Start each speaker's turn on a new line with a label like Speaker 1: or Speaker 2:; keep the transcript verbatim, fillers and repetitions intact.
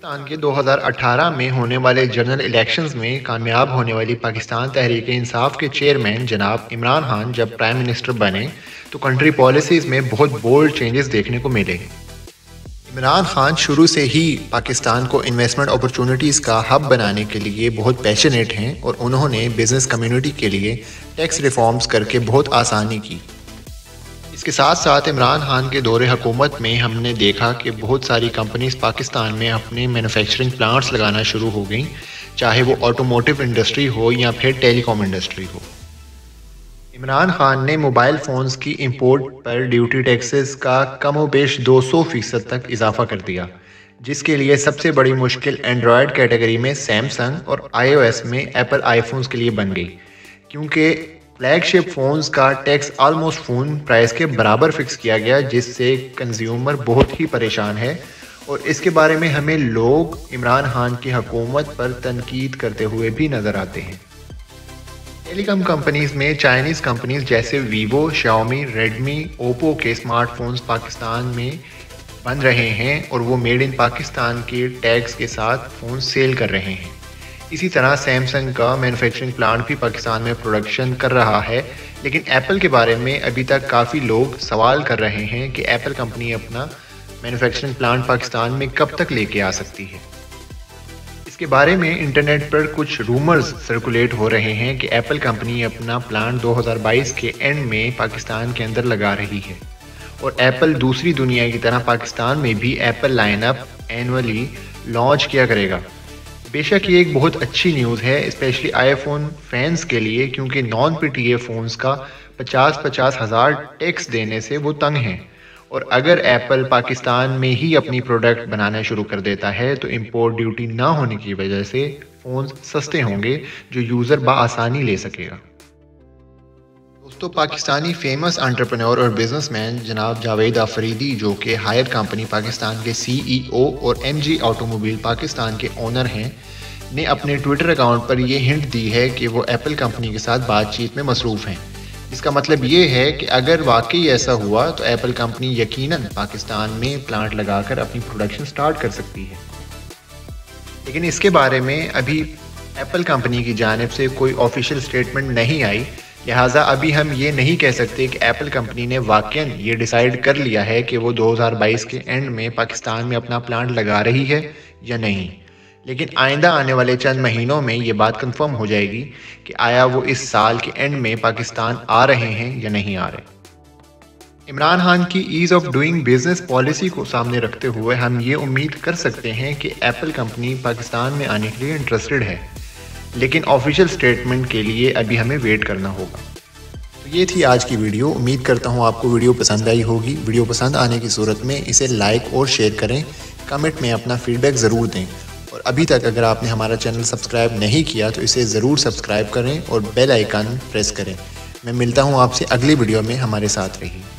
Speaker 1: पाकिस्तान के दो हज़ार अठारह में होने वाले जनरल इलेक्शंस में कामयाब होने वाली पाकिस्तान तहरीक इंसाफ के चेयरमैन जनाब इमरान खान जब प्राइम मिनिस्टर बने तो कंट्री पॉलिसीज़ में बहुत बोल्ड चेंजेस देखने को मिले। इमरान खान शुरू से ही पाकिस्तान को इन्वेस्टमेंट अपॉर्चुनिटीज़ का हब बनाने के लिए बहुत पैशनेट हैं और उन्होंने बिज़नेस कम्युनिटी के लिए टैक्स रिफॉर्म्स करके बहुत आसानी की। इसके साथ साथ इमरान खान के दौरे हुकूमत में हमने देखा कि बहुत सारी कंपनीज पाकिस्तान में अपने मैन्युफैक्चरिंग प्लांट्स लगाना शुरू हो गई, चाहे वो ऑटोमोटिव इंडस्ट्री हो या फिर टेलीकॉम इंडस्ट्री हो। इमरान खान ने मोबाइल फ़ोन्स की इंपोर्ट पर ड्यूटी टैक्सेस का कम व बेश दो सौ फीसद तक इजाफा कर दिया, जिसके लिए सबसे बड़ी मुश्किल एंड्रॉयड कैटेगरी में सैमसंग और आईओएस में एप्पल आईफोन्स के लिए बन गई, क्योंकि फ्लैगशिप फ़ोन्स का टैक्स आलमोस्ट फ़ोन प्राइस के बराबर फिक्स किया गया, जिससे कंज्यूमर बहुत ही परेशान है। और इसके बारे में हमें लोग इमरान खान की हुकूमत पर तनकीद करते हुए भी नज़र आते हैं। टेलीकॉम कंपनीज़ में चाइनीज़ कंपनीज जैसे वीवो, शाओमी, रेडमी, ओप्पो के स्मार्टफोन्स पाकिस्तान में बन रहे हैं और वो मेड इन पाकिस्तान के टैग्स के साथ फ़ोन सेल कर रहे हैं। इसी तरह सैमसंग का मैन्युफैक्चरिंग प्लांट भी पाकिस्तान में प्रोडक्शन कर रहा है, लेकिन एप्पल के बारे में अभी तक काफ़ी लोग सवाल कर रहे हैं कि एप्पल कंपनी अपना मैन्युफैक्चरिंग प्लांट पाकिस्तान में कब तक लेके आ सकती है। इसके बारे में इंटरनेट पर कुछ रूमर्स सर्कुलेट हो रहे हैं कि एप्पल कंपनी अपना प्लांट दो हज़ार बाईस के एंड में पाकिस्तान के अंदर लगा रही है और एप्पल दूसरी दुनिया की तरह पाकिस्तान में भी एप्पल लाइनअप एनुअली लॉन्च किया करेगा। बेशक ये एक बहुत अच्छी न्यूज़ है, स्पेशली आईफोन फैंस के लिए, क्योंकि नॉन पीटीए फ़ोन्स का पचास पचास हज़ार टैक्स देने से वो तंग हैं। और अगर एप्पल पाकिस्तान में ही अपनी प्रोडक्ट बनाना शुरू कर देता है तो इंपोर्ट ड्यूटी ना होने की वजह से फ़ोन्स सस्ते होंगे जो यूज़र बआसानी ले सकेगा। दोस्तों, पाकिस्तानी फेमस एंटरप्रेन्योर और बिजनेसमैन जनाब जावेद आफरीदी, जो कि हायर कंपनी पाकिस्तान के सीईओ और एमजी ऑटोमोबाइल पाकिस्तान के ओनर हैं, ने अपने ट्विटर अकाउंट पर यह हिंट दी है कि वो एप्पल कंपनी के साथ बातचीत में मसरूफ़ हैं। इसका मतलब ये है कि अगर वाकई ऐसा हुआ तो एप्पल कंपनी यकीनन पाकिस्तान में प्लांट लगाकर अपनी प्रोडक्शन स्टार्ट कर सकती है। लेकिन इसके बारे में अभी एप्पल कंपनी की जानिब से कोई ऑफिशियल स्टेटमेंट नहीं आई, लिहाजा अभी हम ये नहीं कह सकते कि एप्पल कंपनी ने वाकई ये डिसाइड कर लिया है कि वो दो हज़ार बाईस के एंड में पाकिस्तान में अपना प्लांट लगा रही है या नहीं। लेकिन आइंदा आने वाले चंद महीनों में ये बात कंफर्म हो जाएगी कि आया वो इस साल के एंड में पाकिस्तान आ रहे हैं या नहीं आ रहे। इमरान खान की ease of doing business policy को सामने रखते हुए हम ये उम्मीद कर सकते हैं कि एप्पल कंपनी पाकिस्तान में आने के लिए इंटरेस्टेड है, लेकिन ऑफिशियल स्टेटमेंट के लिए अभी हमें वेट करना होगा। तो ये थी आज की वीडियो। उम्मीद करता हूँ आपको वीडियो पसंद आई होगी। वीडियो पसंद आने की सूरत में इसे लाइक और शेयर करें, कमेंट में अपना फीडबैक ज़रूर दें और अभी तक अगर आपने हमारा चैनल सब्सक्राइब नहीं किया तो इसे ज़रूर सब्सक्राइब करें और बेल आइकन प्रेस करें। मैं मिलता हूँ आपसे अगली वीडियो में, हमारे साथ रहिए।